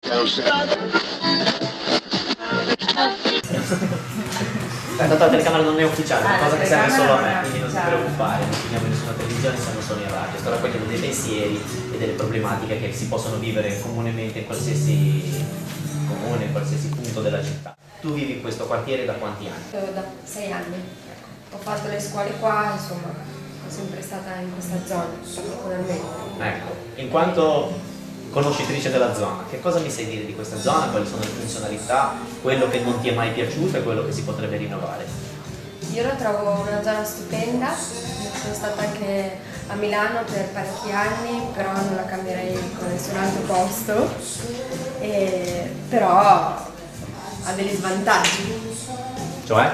Tanto la telecamera non è ufficiale, è una cosa che serve solo a me, quindi non ti preoccupare, non finiamo in nessuna televisione, siamo solo in radio. Sto raccogliendo dei pensieri e delle problematiche che si possono vivere comunemente in qualsiasi comune, in qualsiasi punto della città. Tu vivi in questo quartiere da quanti anni? Da 6 anni. Ho fatto le scuole qua, insomma, sono sempre stata in questa zona, particolarmente. Ecco, in quanto conoscitrice della zona, che cosa mi sai dire di questa zona? Quali sono le funzionalità, quello che non ti è mai piaciuto e quello che si potrebbe rinnovare? Io la trovo una zona stupenda, sono stata anche a Milano per parecchi anni, però non la cambierei con nessun altro posto, però ha degli svantaggi. Cioè?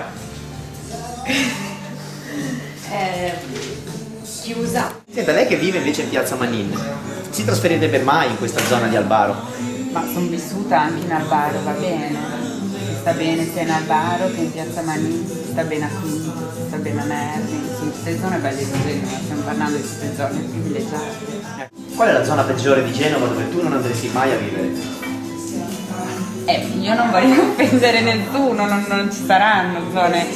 È chiusa. Senta, lei che vive invece in piazza Manin, si trasferirebbe mai in questa zona di Albaro? Ma sono vissuta anche in Albaro, va bene. Si sta bene sia in Albaro che in piazza Manin, si sta bene a Quinto, si sta bene a Merli, sono tutte zone belle di Genova, stiamo parlando di tutte zone privilegiate. Qual è la zona peggiore di Genova dove tu non andresti mai a vivere? Io non voglio offendere nessuno, non ci saranno zone,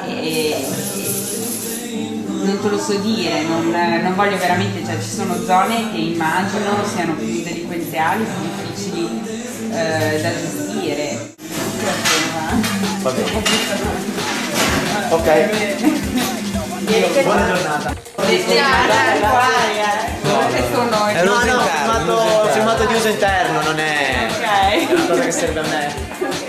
non te lo so dire, non voglio veramente, cioè ci sono zone che immagino siano più delinquenziali, più difficili da gestire. Va bene. Ok. Buona giornata. Ho filmato di uso interno, non è una cosa che serve a me.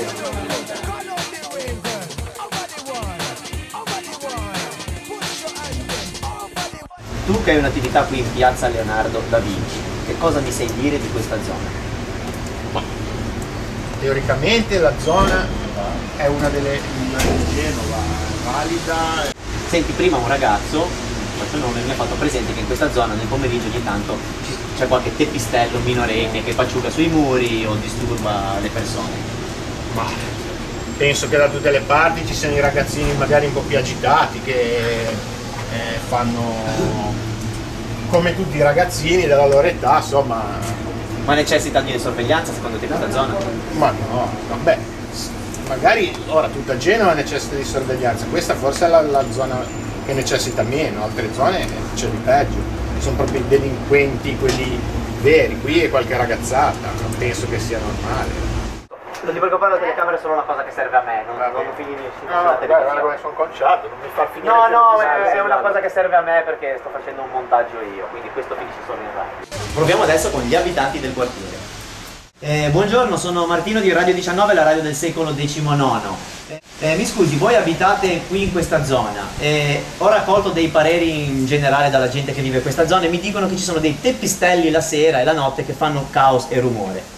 Tu che hai un'attività qui in piazza Leonardo da Vinci, che cosa mi sai dire di questa zona? Teoricamente la zona è una delle di Genova, valida. Senti, prima un ragazzo, faccio nome, mi ha fatto presente che in questa zona nel pomeriggio ogni tanto c'è qualche teppistello minorenne che paciuga sui muri o disturba le persone. Ma penso che da tutte le parti ci siano i ragazzini magari un po' più agitati che fanno come tutti i ragazzini della loro età, insomma. Ma necessita di sorveglianza secondo te questa zona? Ma no, vabbè, magari ora tutta Genova necessita di sorveglianza, questa forse è la zona che necessita meno, altre zone c'è di peggio, sono proprio i delinquenti, quelli veri, qui è qualche ragazzata, non penso che sia normale. Non ti preoccupare, la telecamera è solo una cosa che serve a me, non finisci sulla televisione. Guarda come sono conciato, non mi far finire. No, è una cosa che serve a me perché sto facendo un montaggio io, quindi questo finisce solo in radio. Proviamo adesso con gli abitanti del quartiere. Buongiorno, sono Martino di Radio 19, la radio del secolo XIX. Mi scusi, voi abitate qui in questa zona, ho raccolto dei pareri in generale dalla gente che vive in questa zona e mi dicono che ci sono dei teppistelli la sera e la notte che fanno caos e rumore.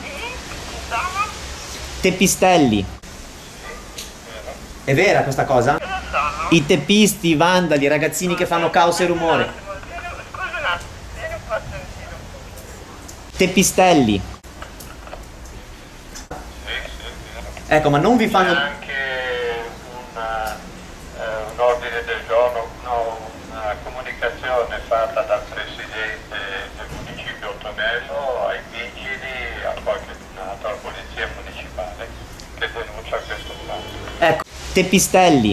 Teppistelli. È vera questa cosa? I teppisti, i vandali, i ragazzini che fanno caos e rumore. Teppistelli. Ecco, ma non vi fanno... C'è anche un ordine del giorno, una comunicazione fatta dal presidente del municipio Tonello ai vigili, alla polizia municipale che denuncia questo fatto. Ecco, teppistelli.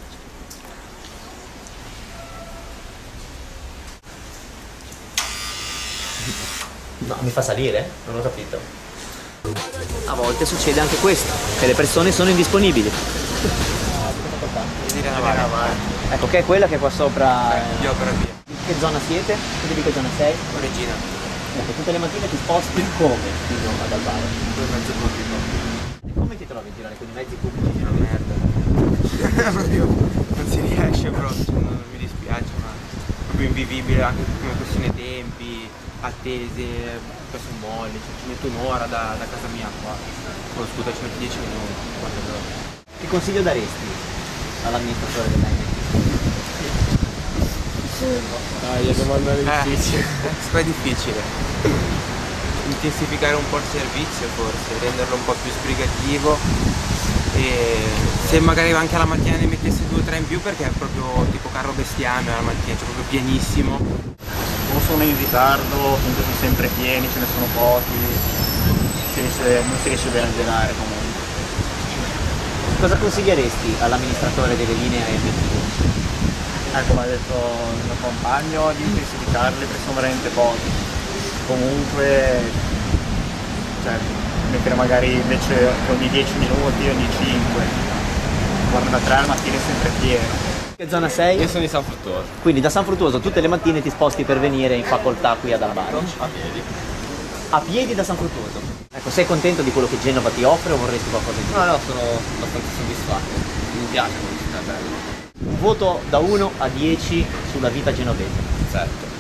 No, mi fa salire? Non ho capito. A volte succede anche questo, che le persone sono indisponibili. Ecco, che è quella che qua sopra... Io per via. Che zona siete? Tu di che zona sei? Regina. Ecco, tutte le mattine ti sposti come fino ad Albaro? Due mezzo pubblico. E come ti trovi a girare con i mezzi pubblici? Una merda. Proprio non si riesce proprio, cioè, mi dispiace, ma è proprio invivibile anche come questione tempi, attese, questo un molle, cioè, ci metto un'ora da casa mia qua. Oh, scusa, ci metto 10 minuti, quanto d'ora. Che consiglio daresti all'amministratore dell'AMT? Dai, la domanda difficile. È difficile. Intensificare un po' il servizio forse, renderlo un po' più sbrigativo e se magari anche alla mattina ne mettesse 2 o 3 in più perché è proprio tipo carro bestiame alla mattina, cioè proprio pienissimo. O sono in ritardo, comunque sono sempre pieni, ce ne sono pochi. non si riesce bene a gelare comunque. Cosa consiglieresti all'amministratore delle linee e obiettivo? Come ha detto il mio compagno, di intensificarle perché sono veramente pochi. Comunque, cioè, mettere magari invece ogni 10 minuti, ogni 5. Guarda, da 3 al mattino è sempre pieno. Che zona sei? Io sono di San Fruttuoso. Quindi da San Fruttuoso tutte le mattine ti sposti per venire in facoltà qui ad Albano? A piedi. A piedi da San Fruttuoso? Ecco, sei contento di quello che Genova ti offre o vorresti qualcosa di più? No, sono abbastanza soddisfatto. Mi piace questa bella. Un voto da 1 a 10 sulla vita genovese. 7.